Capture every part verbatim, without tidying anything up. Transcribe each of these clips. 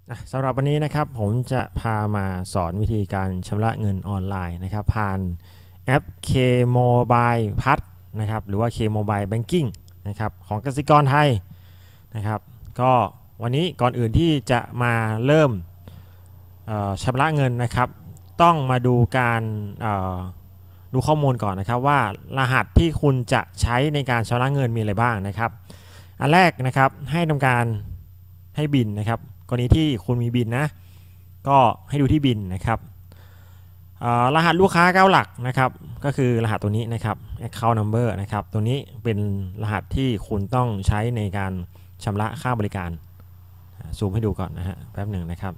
สำหรับวันนี้นะครับผมจะพามาสอนวิธีการชำระเงินออนไลน์นะครับผ่านแอป K Mobile พัทนะครับหรือว่า K Mobile Banking นะครับของกสิกรไทยนะครับก็วันนี้ก่อนอื่นที่จะมาเริ่มชำระเงินนะครับต้องมาดูการดูข้อมูลก่อนนะครับว่ารหัสที่คุณจะใช้ในการชำระเงินมีอะไรบ้างนะครับอันแรกนะครับให้ทำการให้บินนะครับกรณีที่คุณมีบินนะก็ให้ดูที่บินนะครับรหัสลูกค้าเก้าหลักนะครับก็คือรหัสตัวนี้นะครับ account number นะครับตัวนี้เป็นรหัสที่คุณต้องใช้ในการชำระค่าบริการซูมให้ดูก่อนนะฮะแป๊บหนึ่งนะครับ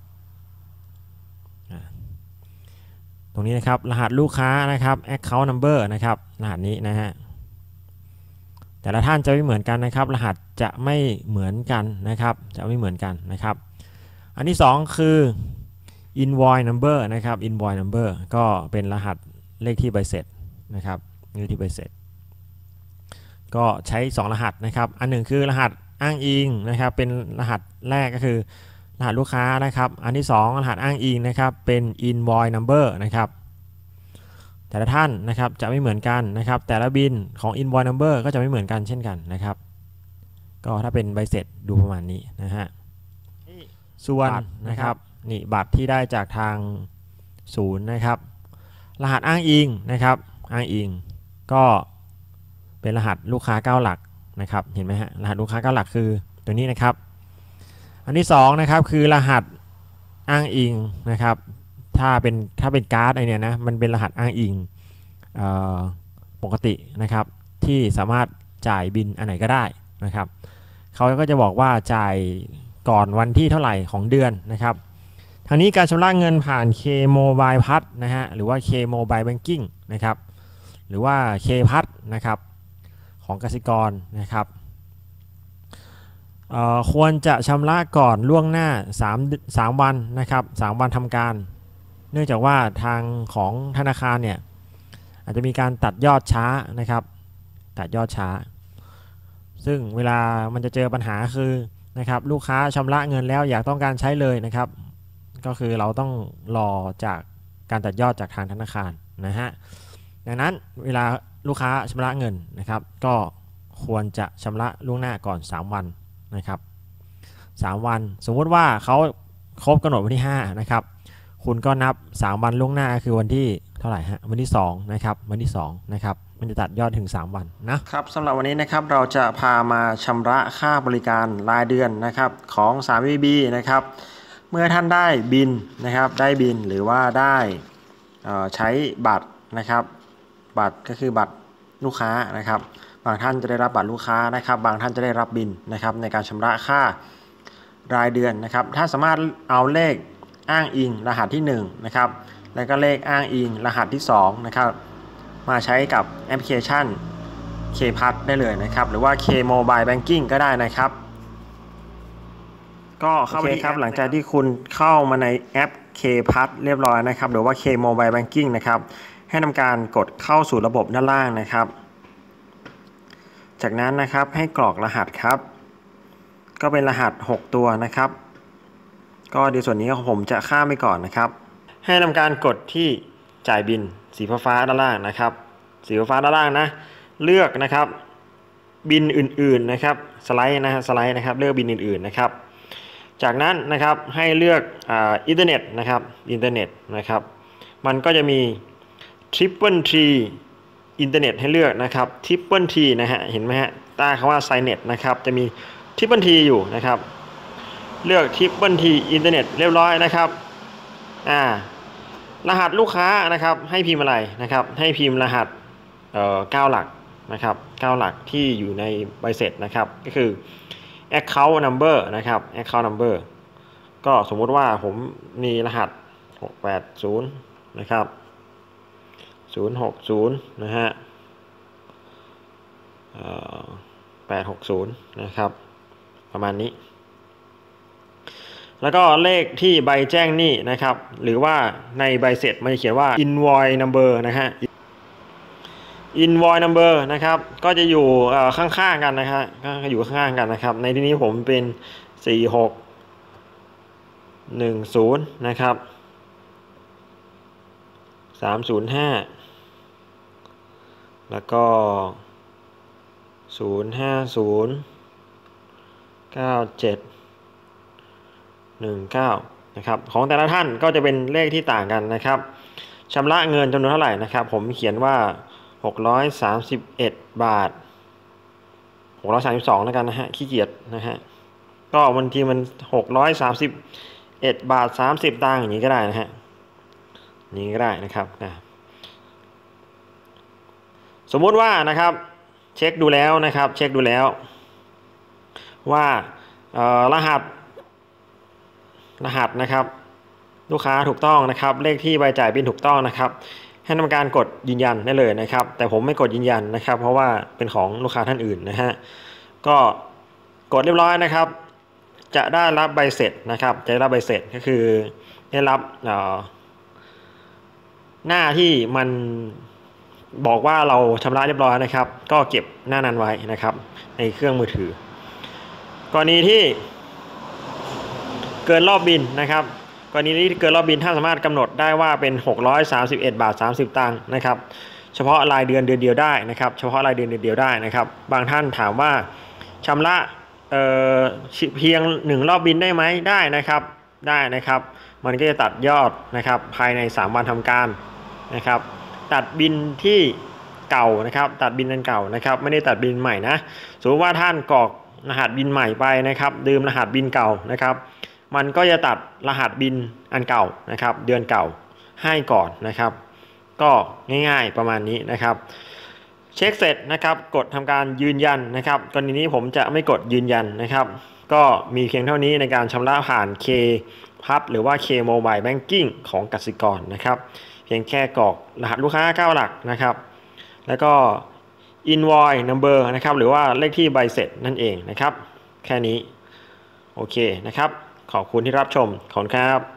ตรงนี้นะครับรหัสลูกค้านะครับ account number นะครับรหัสนี้นะฮะแต่ละท่านจะไม่เหมือนกันนะครับรหัสจะไม่เหมือนกันนะครับจะไม่เหมือนกันนะครับอันที่สองคือ invoice number นะครับ invoice number ก็เป็นรหัสเลขที่ใบเสร็จนะครับเลขที่ใบเสร็จก็ใช้สองรหัสนะครับอันหนึ่งคือรหัสอ้างอิงนะครับเป็นรหัสแรกก็คือรหัสลูกค้านะครับอันที่สองรหัสอ้างอิงนะครับเป็น invoice number นะครับแต่ละท่านนะครับจะไม่เหมือนกันนะครับแต่ละบินของ invoice number ก็จะไม่เหมือนกันเช่นกันนะครับก็ถ้าเป็นใบเสร็จดูประมาณนี้นะฮะส่วนนะครับนี่บัตรที่ได้จากทางศูนย์นะครับรหัสอ้างอิงนะครับอ้างอิงก็เป็นรหัสลูกค้าเก้าหลักนะครับเห็นไหมฮะรหัสลูกค้าเก้าหลักคือตัวนี้นะครับอันที่สองนะครับคือรหัสอ้างอิงนะครับถ้าเป็นถ้าเป็นการ์ดไอเนี้ยนะมันเป็นรหัสอ้างอิงปกตินะครับที่สามารถจ่ายบินอันไหนก็ได้นะครับเขาก็จะบอกว่าจ่ายก่อนวันที่เท่าไหร่ของเดือนนะครับทางนี้การชำระเงินผ่าน K Mobile พัทนะฮะหรือว่า K Mobile Banking นะครับหรือว่า K พัทนะครับของกสิกรนะครับควรจะชำระก่อนล่วงหน้า3 3วันนะครับสามวันทำการเนื่องจากว่าทางของธนาคารเนี่ยอาจจะมีการตัดยอดช้านะครับตัดยอดช้าซึ่งเวลามันจะเจอปัญหาคือนะครับลูกค้าชำระเงินแล้วอยากต้องการใช้เลยนะครับก็คือเราต้องรอจากการตัดยอดจากทางธนาคารนะฮะดังนั้นเวลาลูกค้าชำระเงินนะครับก็ควรจะชำระล่วงหน้าก่อนสามวันนะครับสามวันสมมติว่าเขาครบกำหนดวันที่ห้านะครับคุณก็นับสามวันล่วงหน้าคือวันที่เท่าไหร่ฮะวันที่สองนะครับวันที่สองนะครับมันจะตัดยอดถึงสามวันนะครับสำหรับวันนี้นะครับเราจะพามาชำระค่าบริการรายเดือนนะครับของ ทรี บี บี นะครับเมื่อท่านได้บินนะครับได้บินหรือว่าได้ใช้บัตรนะครับบัตรก็คือบัตรลูกค้านะครับบางท่านจะได้รับบัตรลูกค้านะครับบางท่านจะได้รับบินนะครับในการชำระค่ารายเดือนนะครับถ้าสามารถเอาเลขอ้างอิงรหัสที่หนึ่งนะครับแล้วก็เลขอ้างอิงรหัสที่สองนะครับมาใช้กับแอปพลิเคชัน K พัทได้เลยนะครับหรือว่า K Mobile Banking ก็ได้นะครับก็เข้าไปครับหลังจากที่คุณเข้ามาในแอป K พัทเรียบร้อยนะครับหรือว่า K Mobile Banking นะครับให้ทำการกดเข้าสู่ระบบด้านล่างนะครับจากนั้นนะครับให้กรอกรหัสครับก็เป็นรหัสหกตัวนะครับก็ในส่วนนี้ผมจะข้ามไปก่อนนะครับให้ทำการกดที่จ่ายบินสีฟ้าด้านล่างนะครับสีฟ้าด้านล่างนะเลือกนะครับบินอื่นๆนะครับสไลด์นะสไลด์นะครับเลือกบินอื่นๆนะครับจากนั้นนะครับให้เลือกอินเทอร์เน็ตนะครับอินเทอร์เน็ตนะครับมันก็จะมี Triple T อินเทอร์เน็ตให้เลือกนะครับ Triple T นะฮะเห็นไหมฮะใต้คำว่า Signet นะครับจะมี Triple T อยู่นะครับเลือก Triple T อินเทอร์เน็ตเรียบร้อยนะครับอ่ารหัสลูกค้านะครับให้พิมพ์อะไรนะครับให้พิมพ์รหัสเอ่อเก้าหลักนะครับเก้าหลักที่อยู่ในใบเสร็จนะครับก็คือ account number นะครับ account number ก็สมมุติว่าผมมีรหัสหกแปดศูนย์นะครับศูนย์หกศูนย์นะฮะเอ่อแปดหกศูนย์นะครับประมาณนี้แล้วก็เลขที่ใบแจ้งหนี้นะครับหรือว่าในใบเสร็จมันจะเขียนว่า invoice number นะฮะ invoice number นะครับก็จะอยู่ข้างๆกันนะครับก็อยู่ข้างๆกันนะครับในที่นี้ผมเป็นสี่หกหนึ่งศูนย์นะครับสามศูนย์ห้าแล้วก็ศูนย์ห้าศูนย์เก้าเจ็ดหนึ่งเก้านะครับของแต่ละท่านก็จะเป็นเลขที่ต่างกันนะครับชำระเงินจำนวนเท่าไหร่นะครับผมเขียนว่าหกร้อยสามสิบเอ็ดบาทหกร้อยสามสิบสองแล้วกันนะฮะขี้เกียจนะฮะก็บางทีมันหกร้อยสามสิบเอ็ดบาทสามสิบตังค์อย่างนี้ก็ได้นะฮะนี้ก็ได้นะครับนะสมมุติว่านะครับเช็คดูแล้วนะครับเช็คดูแล้วว่ารหัสรหัสนะครับลูกค้าถูกต้องนะครับเลขที่ใบจ่ายบิลถูกต้องนะครับให้ทำการกดยืนยันได้เลยนะครับแต่ผมไม่กดยืนยันนะครับเพราะว่าเป็นของลูกค้าท่านอื่นนะฮะก็กดเรียบร้อยนะครับจะได้รับใบเสร็จนะครับจะได้รับใบเสร็จก็คือได้รับหน้าที่มันบอกว่าเราชำระเรียบร้อยนะครับก็เก็บหน้านั้นไว้นะครับในเครื่องมือถือกรณีที่เกินรอบบินนะครับกรณีที่เกินรอบบินท่านสามารถกำหนดได้ว่าเป็นหกร้อยสามสิบเอ็ดบาทสามสิบตังค์นะครับเฉพาะรายเดือนเดือนเดียวได้นะครับเฉพาะรายเดือนเดือนเดียวได้นะครับบางท่านถามว่าชำระเอ่อเพียงหนึ่งรอบบินได้ไหมได้นะครับได้นะครับมันก็จะตัดยอดนะครับภายในสามวันทำการนะครับตัดบินที่เก่านะครับตัดบินอันเก่านะครับไม่ได้ตัดบินใหม่นะสมมติว่าท่านกรอกรหัสบินใหม่ไปนะครับดื่มรหัสบินเก่านะครับมันก็จะตัดรหัสบินอันเก่านะครับเดือนเก่าให้ก่อนนะครับก็ง่ายๆประมาณนี้นะครับเช็คเสร็จนะครับกดทำการยืนยันนะครับกรณีนี้ผมจะไม่กดยืนยันนะครับก็มีเพียงเท่านี้ในการชำระผ่าน K พับหรือว่า K Mobile Banking ของกสิกรนะครับเพียงแค่กรอกรหัสลูกค้าเก้าหลักนะครับแล้วก็ invoice number นะครับหรือว่าเลขที่ใบเสร็จนั่นเองนะครับแค่นี้โอเคนะครับขอบคุณที่รับชมขอบคุณครับ